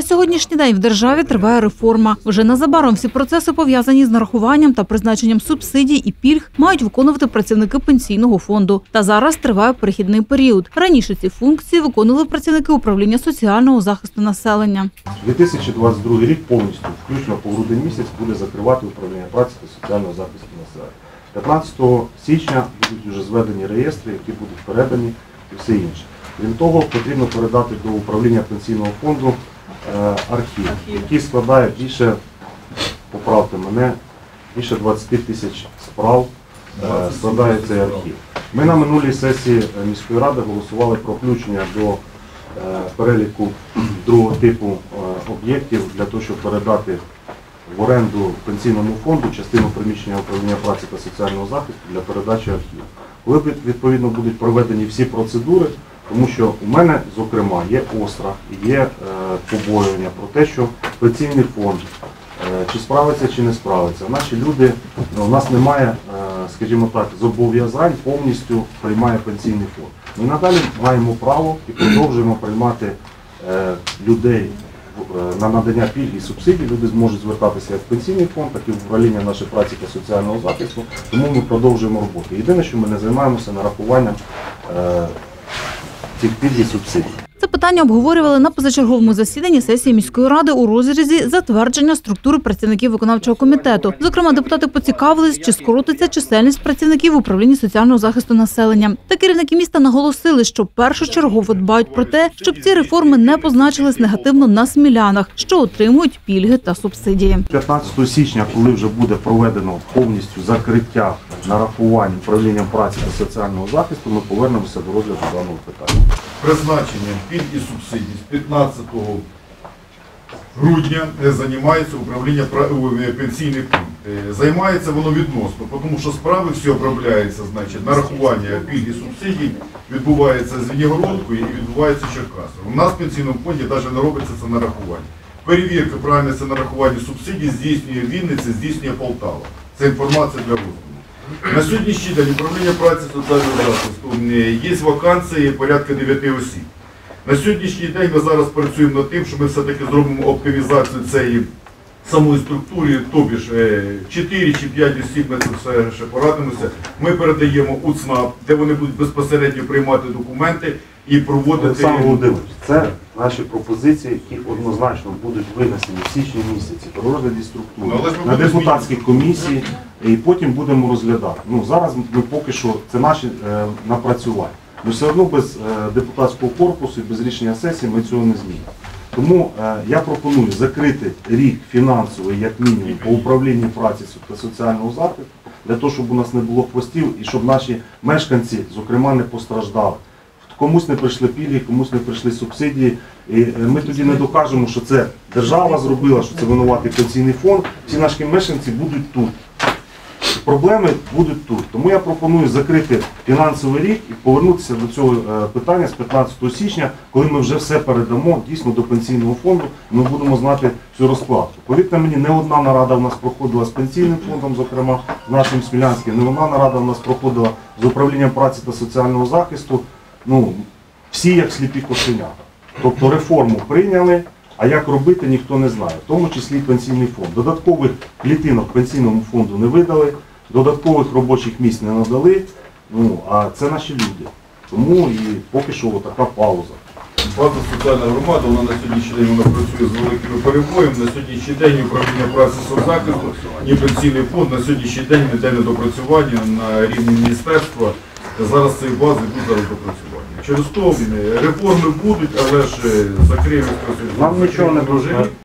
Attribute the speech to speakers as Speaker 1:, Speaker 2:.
Speaker 1: сьогоднішній день в державі триває реформа. Вже незабаром всі процеси, пов'язані з нарахуванням та призначенням субсидій і пільг, мають виконувати працівники пенсійного фонду. Та зараз триває перехідний період. Раніше ці функції виконували працівники управління соціального захисту населення.
Speaker 2: 2022 рік повністю, включно по грудень місяць, буде закривати управління праці та соціального захисту населення. 15 січня будуть вже зведені реєстри, які будуть передані і все інше. Крім того, потрібно передати до управління пенсійного фонду архів, який складає більше, поправте мене, більше 20 тисяч справ складає цей архів. Ми на минулій сесії міської ради голосували про включення до переліку другого типу об'єктів для того, щоб передати в оренду пенсійному фонду частину приміщення управління праці та соціального захисту для передачі архіву. Коли відповідно будуть проведені всі процедури, тому що у мене, зокрема, є острах, є побоювання про те, що пенсійний фонд чи справиться, чи не справиться. Наші люди, у нас немає, скажімо так, зобов'язань повністю приймає пенсійний фонд. Ми надалі маємо право і продовжуємо приймати людей на надання пільг і субсидій. Люди зможуть звертатися як в пенсійний фонд, так і в управління нашої праці та соціального захисту, тому ми продовжуємо роботу. Єдине, що ми не займаємося нарахуванням цих пільг і субсидій.
Speaker 1: Це питання обговорювали на позачерговому засіданні сесії міської ради у розрізі затвердження структури працівників виконавчого комітету. Зокрема, депутати поцікавились, чи скоротиться чисельність працівників в управлінні соціального захисту населення. Та керівники міста наголосили, що першочергово дбають про те, щоб ці реформи не позначились негативно на смілянах, що отримують пільги та субсидії.
Speaker 2: 15 січня, коли вже буде проведено повністю закриття нарахувань управлінням праці та соціального захисту, ми повернемося до розгляду даного питання.
Speaker 3: Призначенням пільг і субсидій з 15 грудня займається управління пенсійний фонд. Займається воно відносно, тому що справи всі обробляються, значить, нарахування пільг і субсидій відбувається з Звенигородкою і відбувається Черкасом. У нас в пенсійному фонді навіть не робиться це нарахування. Перевірка правильності нарахування субсидій здійснює Вінниця, здійснює Полтава. Це інформація для розвитку. На сьогоднішній день управління праці та соціального захисту є вакансії порядка 9 осіб. На сьогоднішній день ми зараз працюємо над тим, що ми все-таки зробимо оптимізацію цієї самої структури, тобі ж 4 чи 5 осіб, ми це все ще порадимося. Ми передаємо у ЦНАП, де вони будуть безпосередньо приймати документи і проводити...
Speaker 2: Олександр Володимирович, це наші пропозиції, які однозначно будуть винесені в січні місяці при розгляді структури на депутатській комісії, і потім будемо розглядати. Зараз ми поки що, це наші напрацювання. Ми все одно без депутатського корпусу і без рішення сесії ми цього не змінимо. Тому я пропоную закрити рік фінансовий, як мінімум, по управлінню праці та соціального захисту, для того, щоб у нас не було хвостів і щоб наші мешканці, зокрема, не постраждали. Комусь не прийшли пільги, комусь не прийшли субсидії. І ми тоді не докажемо, що це держава зробила, що це винуватий пенсійний фонд. Всі наші мешканці будуть тут. Проблеми будуть тут. Тому я пропоную закрити фінансовий рік і повернутися до цього питання з 15 січня, коли ми вже все передамо дійсно до пенсійного фонду, і ми будемо знати всю розкладку. Повірте мені, не одна нарада в нас проходила з пенсійним фондом, зокрема з нашим Смілянським, не одна нарада в нас проходила з управлінням праці та соціального захисту. Всі як сліпі кошенята. Тобто реформу прийняли, а як робити ніхто не знає, в тому числі і пенсійний фонд. Додаткових клітинок пенсійному фонду не видали, додаткових робочих місць не надали, а це наші люди. Тому і поки що така пауза.
Speaker 3: База соціальна громада, вона на сьогоднішній день вона працює з великими перебоями. На сьогоднішній день управління праці соцзахисту, ні пенсійний фонд на сьогоднішній день йде недопрацювання на рівні міністерства. Зараз цієї бази будуть зараз допрацювання. Через то реформи будуть, але ж закриємо.
Speaker 2: Нам нічого не дуже.